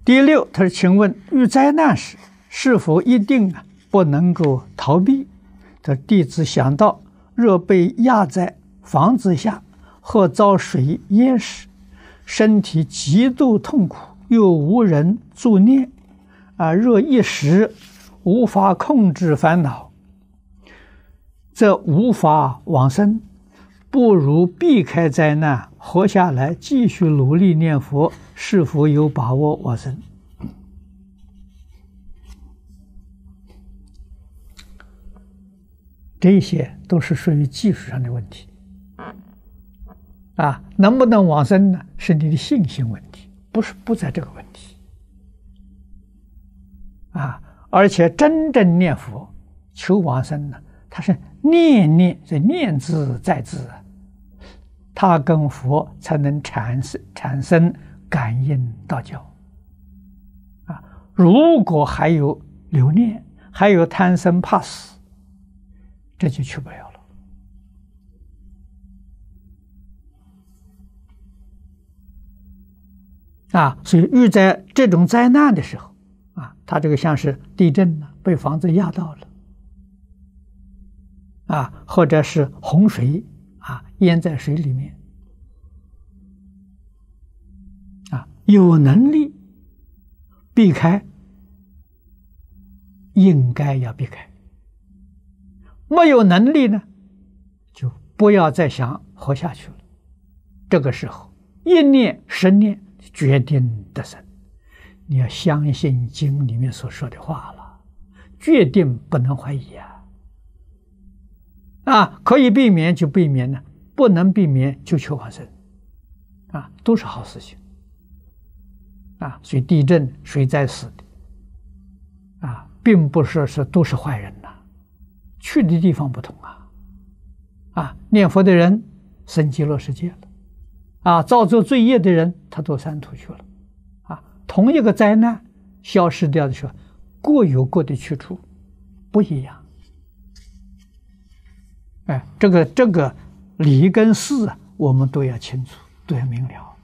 第六，他说：“请问遇灾难时，是否一定不能够逃避？”这弟子想到，若被压在房子下或遭水淹时，身体极度痛苦，又无人助念，若一时无法控制烦恼，则无法往生，不如避开灾难，活下来，继续努力念佛，是否有把握往生？这些都是属于技术上的问题。能不能往生呢？是你的信心问题，不在这个问题。而且真正念佛求往生呢，他是念字在字，他跟佛才能产生感应道交。如果还有留念，还有贪生怕死，这就去不了了。所以遇在这种灾难的时候，他这个像是地震被房子压到了，或者是洪水淹在水里面，有能力避开，应该要避开；没有能力呢，就不要再想活下去了。这个时候，一念十念决定得生。你要相信经里面所说的话了，决定不能怀疑可以避免就避免呢，不能避免就求往生，都是好事情所以地震水灾死的并不是都是坏人去的地方不同念佛的人升极乐世界了造作罪业的人他堕三途去了同一个灾难消失掉的时候，各有各的去处，不一样。这个理跟事我们都要清楚，都要明了。